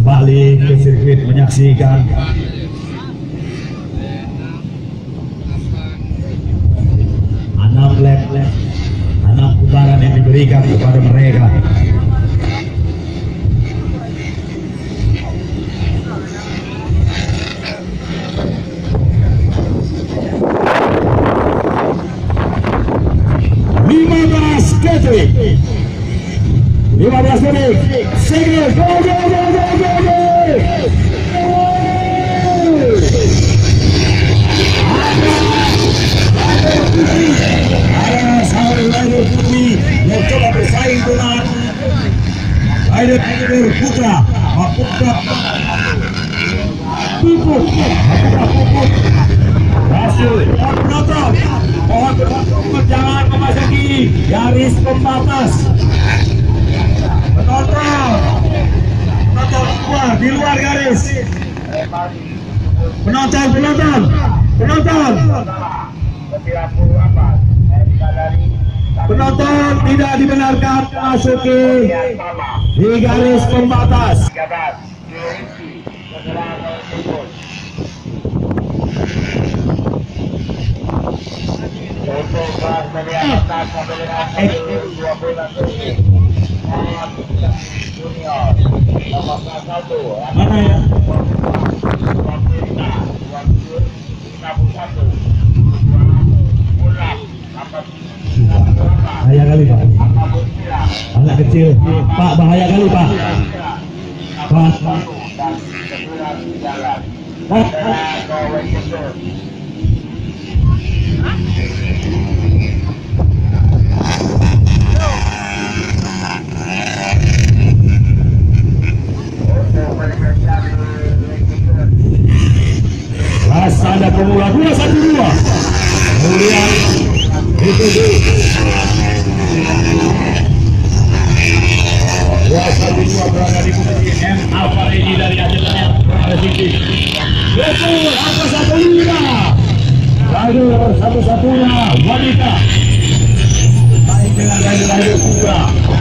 kembali ke sirkuit menyaksikan enam putaran yang diberikan kepada mereka. Detik 15 detik single go ada seorang rider putri yang coba bersaing dengan rider putra pupuk hasil penonton mohon jangan memasuki garis pembatas. Penonton keluar di luar garis. Penonton tidak dibenarkan masuki di garis pembatas. Untuk kelas media atas sampai dengan 20 junior nomor 1 mana ya? 51 bahaya kali Pak, anak kecil Pak, bahaya kali Pak. Ada pemula 212 kemudian itu 212 berada di posisi M Alfa Ready dari ajarannya Resiti. Betul, angka 15 lalu satu-satunya wanita baik dengan rider putra.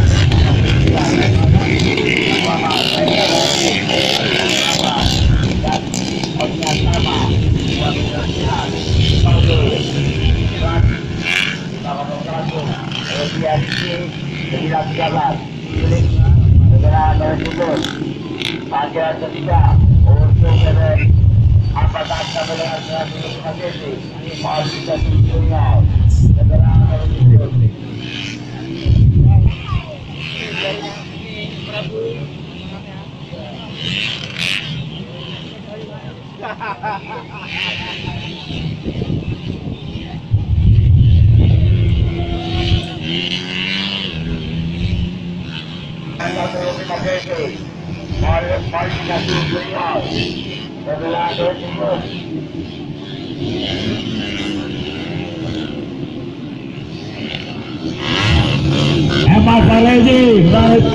Panggilan ketiga untuk apakah sampai dengan 105 sesi kualifikasi junior kualifikasi junior sebelah timur. Emma Farezi baik.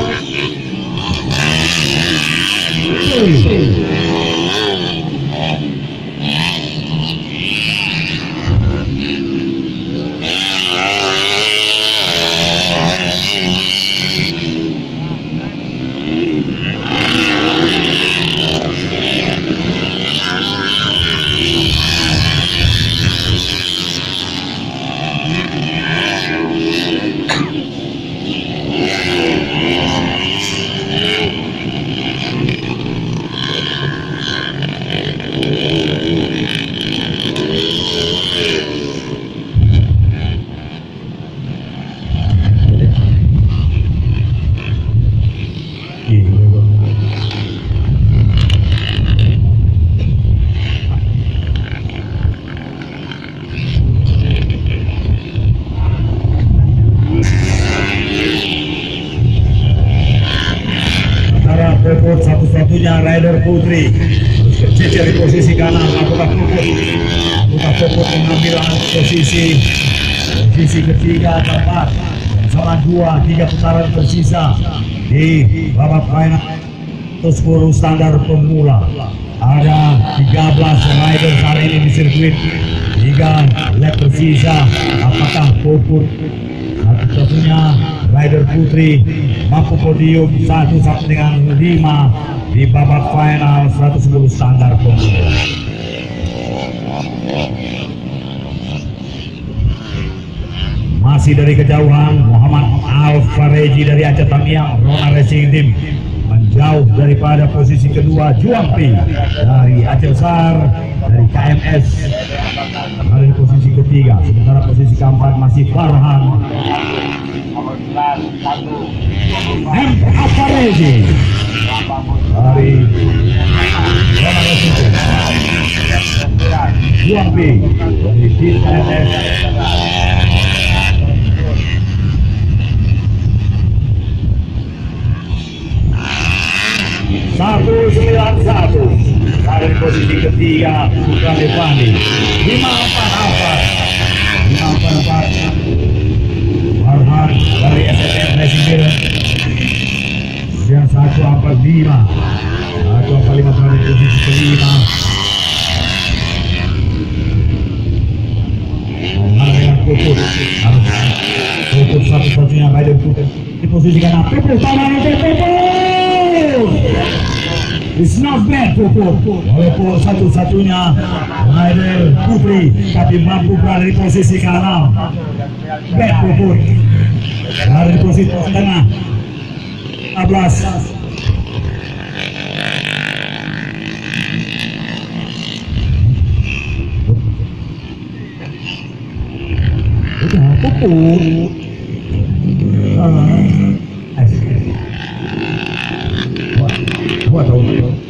Satu-satunya rider putri berjejer di posisi kanan, apakah Puput mengambil posisi ketiga keempat sama 2-3 putaran tersisa di babak final untuk 10 standar pemula. Ada 13 rider hari ini di sirkuit, 3 lap tersisa. Apakah Puput satu-satunya rider putri mampu podium 1 sampai dengan 5 di babak final 110 standar pemula. Masih dari kejauhan Muhammad Alfareji dari Aceh Tamiang Rona Racing Team menjauh daripada posisi kedua Juang Pi dari Aceh Besar dari KMS ada di posisi ketiga, sementara posisi keempat masih Farhan M. Alfareji dari Rona Racing Team Juang Pi dari tim KMS. 191 dari posisi ketiga Bukan Devani 544 Farhan dari SSM Racing Team yang 145 berada di posisi kelima. Puput satu-satunya rider Puput di posisi kanan. Puput tangan Puput. It's not bad Puput. Walaupun satu-satunya rider Putri tapi mampu berada di posisi kanan. Bad Puput. Berada di posisi tengah. 15. Puput. Gua tahu.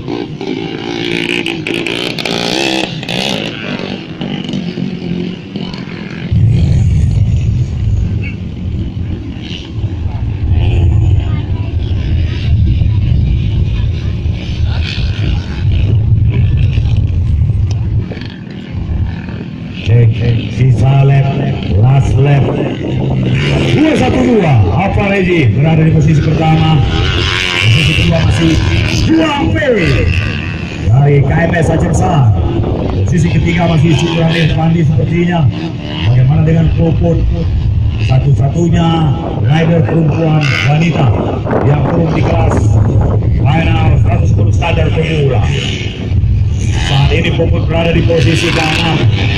Sisa last lap 212 Alfareji berada di posisi pertama. Posisi kedua masih Juang P dari KMS Aceh Besar. Posisi ketiga masih Syukran Irfandi sepertinya. Bagaimana dengan Puput, satu-satunya rider perempuan wanita yang turun di kelas final 110 standar pemula. Saat ini Puput berada di posisi ke-6.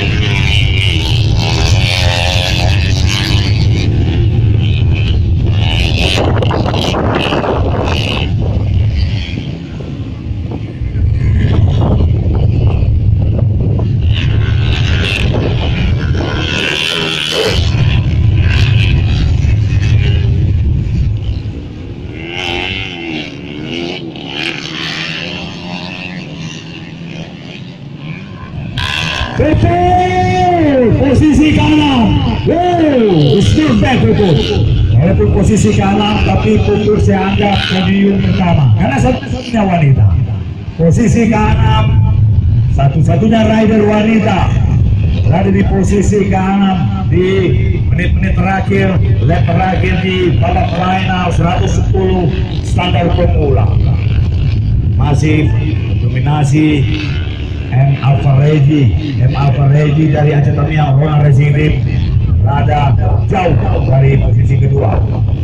Posisi kanan, still back Puput. Walaupun posisi kanan, tapi Puput saya anggap podium pertama karena satu-satunya wanita. Posisi kanan, satu-satunya rider wanita berada di posisi kanan di menit-menit terakhir, lap terakhir di babak final 110 standar pemula. Masih dominasi M. Alfareji dari Aceh Tamiang Rona Racing Team berada jauh dari posisi kedua.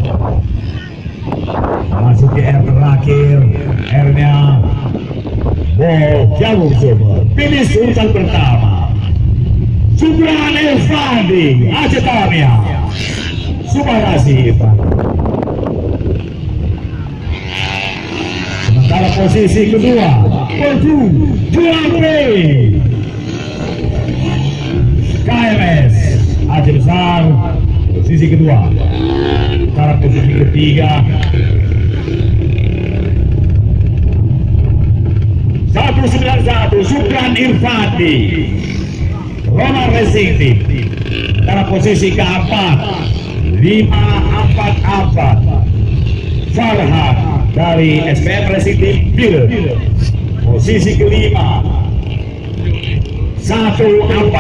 Masuk ke R terakhir, R-nya jauh semua. Finish urutan pertama Syukran Irfandi Aceh Tamiang. Subhanasi Irfandi. Sementara posisi kedua Juang P KMS Aceh Besar posisi kedua. Sementara posisi ketiga 191 Syukran Irfandi Rona Racing Team. Sementara posisi keempat 544 Farhan dari SPM Racing Team Bil. Posisi kelima 146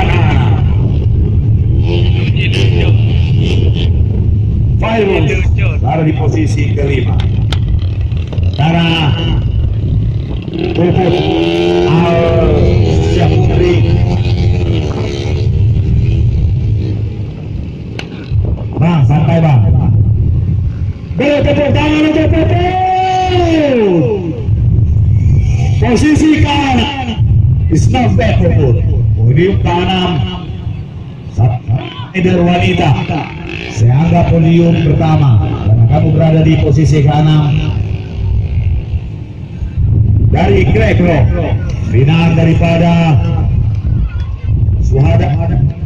Virus berada di posisi kelima. Tara Puput Al-Syafri Bang, santai bang. Tepuk tangan untuk Puput. posisi kanan is not bad pun. Podium ke-6 rider wanita. Saya anggap podium pertama karena kamu berada di posisi ke-6 dari Gregor. Final daripada Suhada